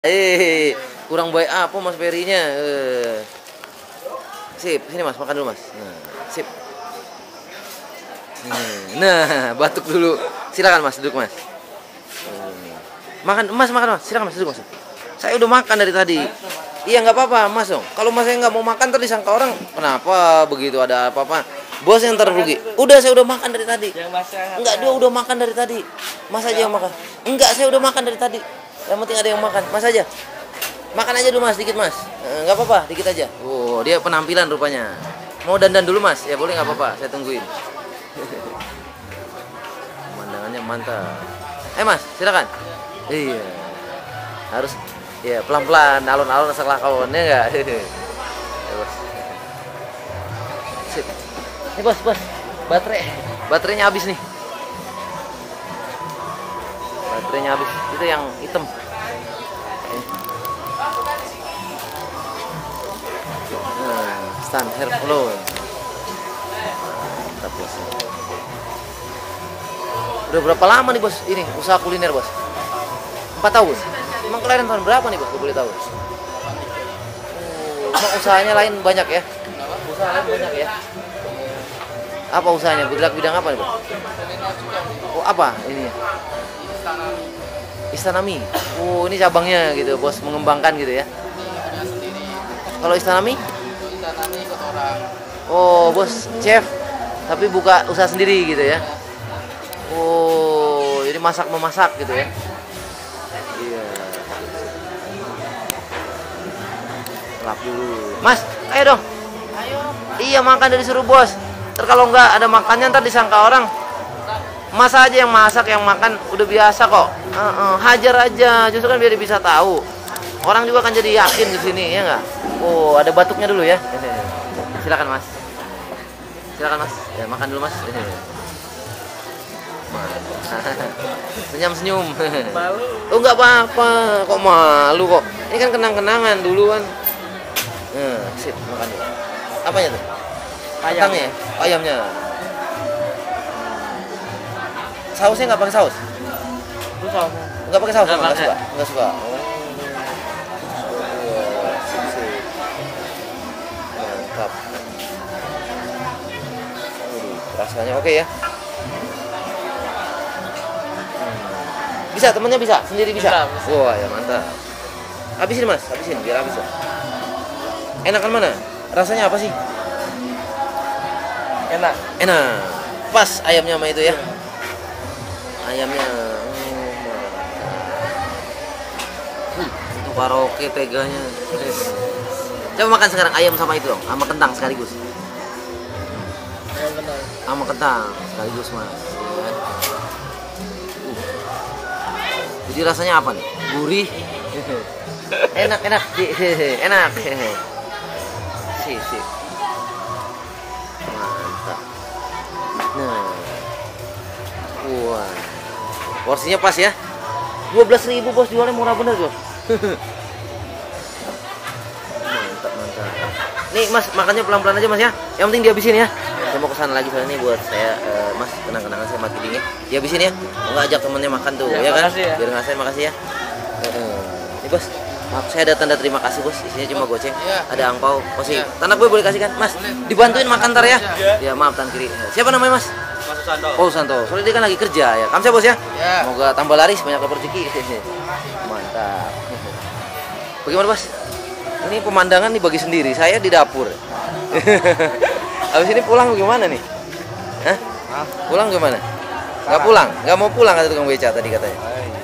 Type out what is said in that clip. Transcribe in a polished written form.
Kurang baik apa Mas Perinya? Sip, sini Mas, makan dulu Mas. Nah, sip. Nah, batuk dulu. Silakan Mas, duduk Mas. Makan, Mas makan Mas. Silakan Mas, duduk Mas. Saya udah makan dari tadi. Iya nggak apa-apa Mas dong. Kalau Mas saya nggak mau makan terus disangka orang kenapa begitu ada apa-apa. Bos yang terrugi. Udah saya udah makan dari tadi. Enggak, dia udah makan dari tadi. Mas aja yang makan. Enggak, saya udah makan dari tadi. Yang penting ada yang makan. Mas aja. Makan aja dulu Mas, dikit Mas. Nggak apa-apa, dikit aja. Oh, dia penampilan rupanya. Mau dandan dulu Mas? Ya boleh nggak apa-apa, saya tungguin. Pemandangannya mantap. Mas, silakan. Iya. Harus ya pelan-pelan, alon-alon asal lakon ya enggak? Ya, Bos. Sip. Nih bos, baterainya habis nih. Baterainya habis. Itu yang hitam. Nah, stand hair flow. Mantap bos. Udah berapa lama nih bos ini usaha kuliner bos? 4 tahun. Emang kelahiran tahun berapa nih bos? Gue boleh tahu. Emang usahanya lain banyak ya? Usaha lain banyak ya? Apa usahanya? Bergerak bidang apa nih bos? Oh apa ini? Istanami. Oh ini cabangnya gitu bos, mengembangkan gitu ya? Kalau Istanami? Istanami ikut orang. Oh bos chef, tapi buka usaha sendiri gitu ya? Oh jadi masak memasak gitu ya? Iya. Lap dulu. Mas, ayo dong. Ayo. Iya makan dari suruh bos. Ntar kalau nggak ada makannya ntar disangka orang. Mas aja yang masak, yang makan udah biasa kok. Hajar aja, justru kan biar bisa tahu. Orang juga kan jadi yakin di sini ya nggak? Oh ada batuknya dulu ya. Silakan Mas. Silakan Mas. Ya makan dulu Mas. Senyum-senyum. Malu. Oh nggak apa-apa. Kok malu kok? Ini kan kenang-kenangan dulu kan. Sip makan dulu. Apanya tuh? Ayamnya. Ayamnya. Sausnya nggak pakai saus? Lu saus. Nggak pakai saus? Nggak Nggak suka? Nggak suka? Mantap. Rasanya oke ya? Bisa, temennya bisa? Sendiri bisa? Bisa. Wah ya mantap. Habisin Mas, habisin biar habis ya. Enakan mana? Rasanya apa sih? Enak. Enak. Pas ayamnya sama itu ya. Ayamnya itu karaoke teganya. Coba makan sekarang ayam sama itu dong, sama kentang sekaligus. Ayam kentang. Sama kentang sekaligus Mas. Ya. Jadi rasanya apa nih? Gurih. Enak. Enak. Sip. Mantap. Nah. Wah. Porsinya pas ya. 12.000 bos, jualnya murah bener bos. Mantap. Nih Mas, makannya pelan-pelan aja Mas ya. Yang penting dihabisin ya. Saya mau kesana lagi soalnya ini buat saya Mas kenang-kenangan saya mati dingin. Dihabisin ya. Enggak ajak temennya makan tuh, ya kan? Ya. Biar nggak saya makasih ya. Nih bos, maaf saya ada tanda terima kasih bos. Isinya cuma goceng. Ya. Ada angpau. Posisi. Ya. Tanah gue boleh kasih kan? Mas, boleh. dibantuin makan ntar ya. Ya. Ya maaf tangan kiri. Siapa namanya Mas? Mas Susanto. Oh Santo, soalnya dia kan lagi kerja ya. Kamsa bos ya. Ya. Semoga tambah laris, banyak dapat rezeki. Mantap. Bagaimana bos? Ini pemandangan nih bagi sendiri. Saya di dapur. Habis ini pulang gimana nih? Hah? Pulang gimana? Nggak pulang? Nggak mau pulang kata tukang beca tadi katanya.